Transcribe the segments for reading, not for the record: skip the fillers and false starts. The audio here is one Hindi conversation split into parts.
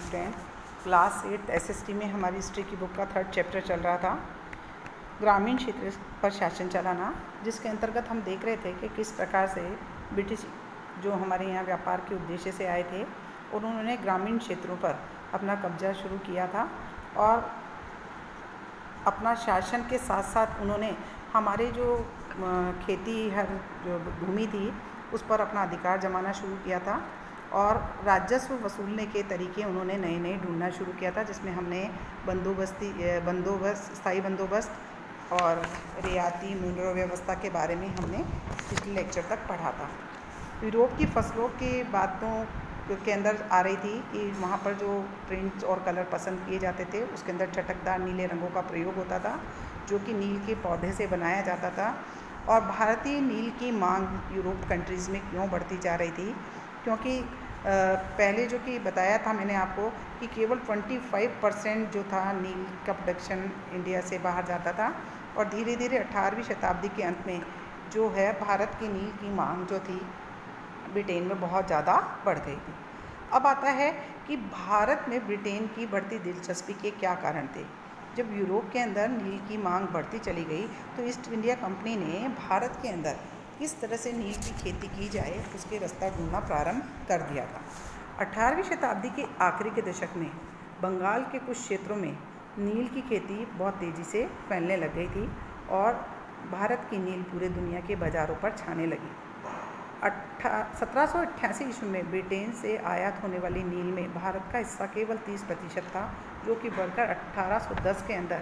स्टूडेंट। क्लास 8 एसएसटी में हमारी हिस्ट्री की बुक का 3rd चैप्टर चल रहा था, ग्रामीण क्षेत्र पर शासन चलाना, जिसके अंतर्गत हम देख रहे थे कि किस प्रकार से ब्रिटिश जो हमारे यहाँ व्यापार के उद्देश्य से आए थे और उन्होंने ग्रामीण क्षेत्रों पर अपना कब्जा शुरू किया था और अपना शासन के साथ साथ उन्होंने हमारे जो खेती हर जो भूमि थी उस पर अपना अधिकार जमाना शुरू किया था और राजस्व वसूलने के तरीके उन्होंने नए नए ढूंढना शुरू किया था, जिसमें हमने बंदोबस्त, स्थायी बंदोबस्त और रियाती मूल्य व्यवस्था के बारे में हमने पिछले लेक्चर तक पढ़ा था। यूरोप की फसलों की बातों के अंदर आ रही थी कि वहाँ पर जो प्रिंट्स और कलर पसंद किए जाते थे उसके अंदर चटकदार नीले रंगों का प्रयोग होता था, जो कि नील के पौधे से बनाया जाता था। और भारतीय नील की मांग यूरोप कंट्रीज़ में क्यों बढ़ती जा रही थी, क्योंकि पहले जो कि बताया था मैंने आपको कि केवल 25% जो था नील का प्रोडक्शन इंडिया से बाहर जाता था और धीरे धीरे 18वीं शताब्दी के अंत में जो है भारत की नील की मांग जो थी ब्रिटेन में बहुत ज़्यादा बढ़ गई थी। अब आता है कि भारत में ब्रिटेन की बढ़ती दिलचस्पी के क्या कारण थे। जब यूरोप के अंदर नील की मांग बढ़ती चली गई तो ईस्ट इंडिया कंपनी ने भारत के अंदर किस तरह से नील की खेती की जाए उसके रास्ता ढूंढना प्रारंभ कर दिया था। 18वीं शताब्दी के आखिरी के दशक में बंगाल के कुछ क्षेत्रों में नील की खेती बहुत तेज़ी से फैलने लग गई थी और भारत की नील पूरे दुनिया के बाज़ारों पर छाने लगी। 1788 ईस्वी में ब्रिटेन से आयात होने वाली नील में भारत का हिस्सा केवल 30% था, जो कि बढ़कर 1810 के अंदर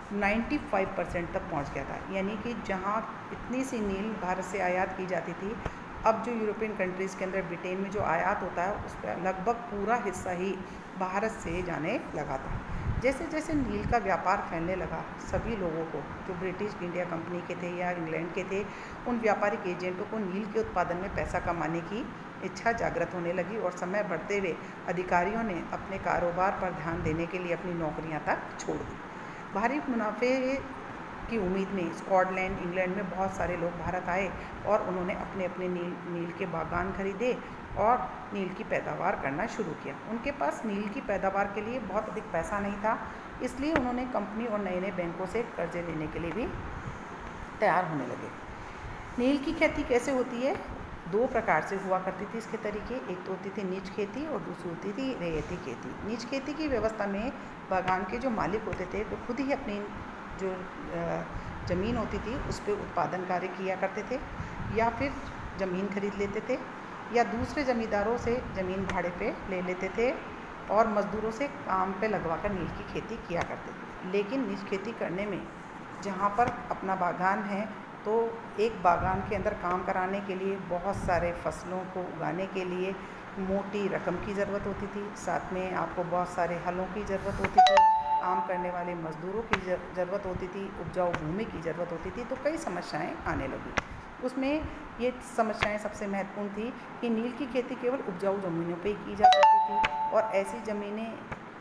95% तक पहुंच गया था। यानी कि जहां इतनी सी नील भारत से आयात की जाती थी, अब जो यूरोपियन कंट्रीज़ के अंदर ब्रिटेन में जो आयात होता है उस पर लगभग पूरा हिस्सा ही भारत से जाने लगा था। जैसे जैसे नील का व्यापार फैलने लगा, सभी लोगों को जो ब्रिटिश इंडिया कंपनी के थे या इंग्लैंड के थे, उन व्यापारिक एजेंटों को नील के उत्पादन में पैसा कमाने की इच्छा जागृत होने लगी और समय बढ़ते हुए अधिकारियों ने अपने कारोबार पर ध्यान देने के लिए अपनी नौकरियां तक छोड़ दी। भारी मुनाफे की उम्मीद में स्कॉटलैंड, इंग्लैंड में बहुत सारे लोग भारत आए और उन्होंने अपने अपने नील के बागान खरीदे और नील की पैदावार करना शुरू किया। उनके पास नील की पैदावार के लिए बहुत अधिक पैसा नहीं था, इसलिए उन्होंने कंपनी और नए नए बैंकों से कर्जे लेने के लिए भी तैयार होने लगे। नील की खेती कैसे होती है? 2 प्रकार से हुआ करती थी इसके तरीके। एक तो होती थी नीच खेती और दूसरी होती थी रैयती खेती। नीच खेती की व्यवस्था में बागान के जो मालिक होते थे वो खुद ही अपनी जो ज़मीन होती थी उस पर उत्पादन कार्य किया करते थे या फिर ज़मीन खरीद लेते थे या दूसरे ज़मींदारों से ज़मीन भाड़े पे ले लेते थे और मज़दूरों से काम पे लगवाकर नील की खेती किया करते थे। लेकिन नीच खेती करने में जहाँ पर अपना बागान है तो एक बागान के अंदर काम कराने के लिए बहुत सारे फसलों को उगाने के लिए मोटी रकम की ज़रूरत होती थी, साथ में आपको बहुत सारे हलों की ज़रूरत होती थी, काम करने वाले मज़दूरों की ज़रूरत होती थी, उपजाऊ भूमि की ज़रूरत होती थी। तो कई समस्याएं आने लगी। उसमें ये समस्याएं सबसे महत्वपूर्ण थी कि नील की खेती केवल उपजाऊ ज़मीनों पे ही की जा सकती थी और ऐसी ज़मीनें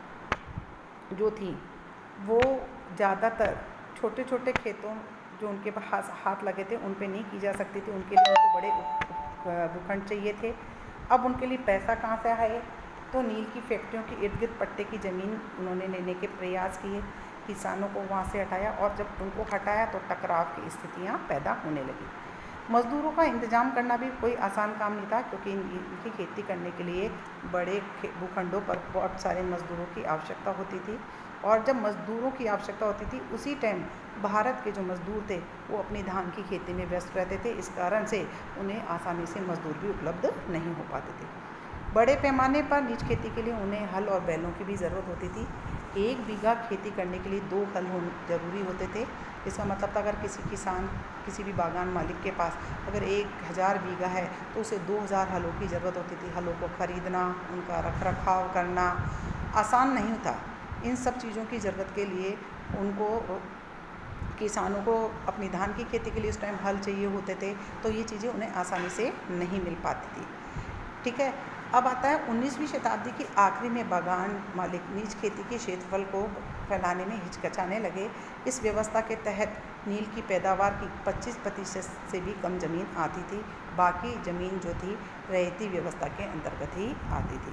जो थी वो ज़्यादातर छोटे छोटे खेतों जो उनके पास हाथ लगे थे उन पे नहीं की जा सकती थी। उनके लिए उनको बड़े भूखंड चाहिए थे। अब उनके लिए पैसा कहाँ से आए? तो नील की फैक्ट्रियों के इर्द गिर्द पट्टे की ज़मीन उन्होंने लेने के प्रयास किए, किसानों को वहाँ से हटाया और जब उनको हटाया तो टकराव की स्थितियाँ पैदा होने लगी। मज़दूरों का इंतज़ाम करना भी कोई आसान काम नहीं था, क्योंकि इनकी खेती करने के लिए बड़े भूखंडों पर बहुत सारे मज़दूरों की आवश्यकता होती थी और जब मज़दूरों की आवश्यकता होती थी उसी टाइम भारत के जो मज़दूर थे वो अपनी धान की खेती में व्यस्त रहते थे। इस कारण से उन्हें आसानी से मज़दूर भी उपलब्ध नहीं हो पाते थे। बड़े पैमाने पर नीच खेती के लिए उन्हें हल और बैलों की भी ज़रूरत होती थी। 1 बीघा खेती करने के लिए 2 हल जरूरी होते थे। इसका मतलब था अगर किसी किसान, किसी भी बागान मालिक के पास अगर 1000 बीघा है तो उसे 2000 हलों की ज़रूरत होती थी। हलों को ख़रीदना, उनका रख रखाव करना आसान नहीं था। इन सब चीज़ों की ज़रूरत के लिए उनको, किसानों को अपनी धान की खेती के लिए उस टाइम हल चाहिए होते थे, तो ये चीज़ें उन्हें आसानी से नहीं मिल पाती थी। ठीक है। अब आता है 19वीं शताब्दी की आखिरी में बागान मालिक नीच खेती के क्षेत्रफल को फैलाने में हिचकिचाने लगे। इस व्यवस्था के तहत नील की पैदावार की 25% से भी कम ज़मीन आती थी। बाकी ज़मीन जो थी रैयती व्यवस्था के अंतर्गत ही आती थी।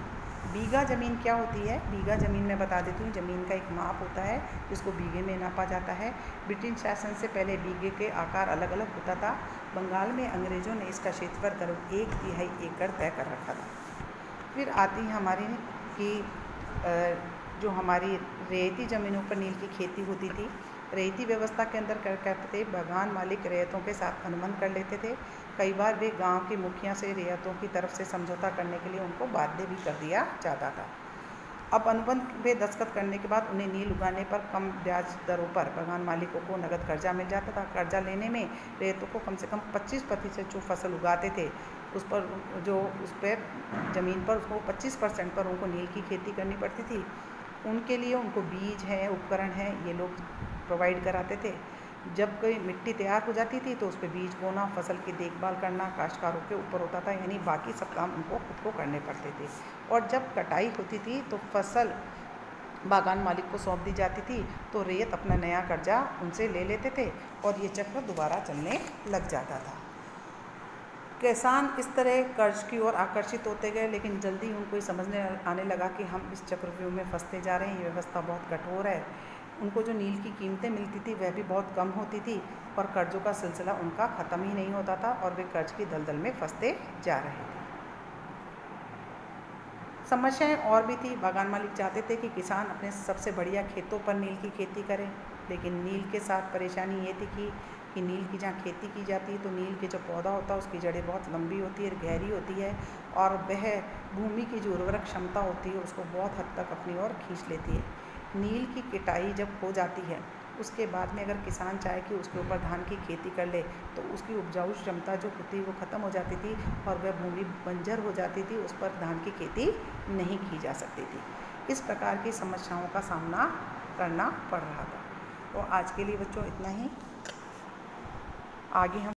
बीघा ज़मीन क्या होती है? बीघा ज़मीन मैं बता देती हूँ, ज़मीन का एक माप होता है जिसको बीघे में नापा जाता है। ब्रिटिश शासन से पहले बीघे के आकार अलग अलग होता था। बंगाल में अंग्रेज़ों ने इसका क्षेत्रफल करीब 1/3 एकड़ तय कर रखा था। फिर आती है हमारी कि जो हमारी रेती ज़मीनों पर नील की खेती होती थी। रेती व्यवस्था के अंदर क्या करते थे, बागान मालिक रैयतों के साथ अनुबंध कर लेते थे। कई बार वे गांव के मुखिया से रैयतों की तरफ से समझौता करने के लिए उनको बाध्य भी कर दिया जाता था। अब अनुबंध पे दस्तखत करने के बाद उन्हें नील उगाने पर कम ब्याज दरों पर बागान मालिकों को नगद कर्जा मिल जाता था। कर्जा लेने में रैयतों को कम से कम 25% जो फसल उगाते थे उस पर ज़मीन पर उसको 25% पर उनको नील की खेती करनी पड़ती थी। उनके लिए उनको बीज है, उपकरण है, ये लोग प्रोवाइड कराते थे। जब कोई मिट्टी तैयार हो जाती थी तो उस पर बीज बोना, फसल की देखभाल करना काश्तकारों के ऊपर होता था, यानी बाकी सब काम उनको खुद को करने पड़ते थे। और जब कटाई होती थी तो फसल बागान मालिक को सौंप दी जाती थी, तो रैयत अपना नया कर्जा उनसे ले लेते थे और ये चक्र दोबारा चलने लग जाता था। किसान इस तरह कर्ज की ओर आकर्षित होते गए, लेकिन जल्दी उनको ये समझने आने लगा कि हम इस चक्रव्यूह में फंसते जा रहे हैं, ये व्यवस्था बहुत कठोर है। उनको जो नील की कीमतें मिलती थी वह भी बहुत कम होती थी और कर्जों का सिलसिला उनका ख़त्म ही नहीं होता था और वे कर्ज की दलदल में फंसते जा रहे थे। समस्याएं और भी थी। बागान मालिक चाहते थे कि किसान अपने सबसे बढ़िया खेतों पर नील की खेती करें, लेकिन नील के साथ परेशानी ये थी कि नील की जहाँ खेती की जाती है तो नील के जो पौधा होता है उसकी जड़ें बहुत लंबी होती है, गहरी होती है और वह भूमि की जो उर्वरक क्षमता होती है उसको बहुत हद तक अपनी ओर खींच लेती है। नील की कटाई जब हो जाती है उसके बाद में अगर किसान चाहे कि उसके ऊपर धान की खेती कर ले तो उसकी उपजाऊ क्षमता जो होती वो ख़त्म हो जाती थी और वह भूमि बंजर हो जाती थी, उस पर धान की खेती नहीं की जा सकती थी। इस प्रकार की समस्याओं का सामना करना पड़ रहा था। तो आज के लिए बच्चों इतना ही। आगे हम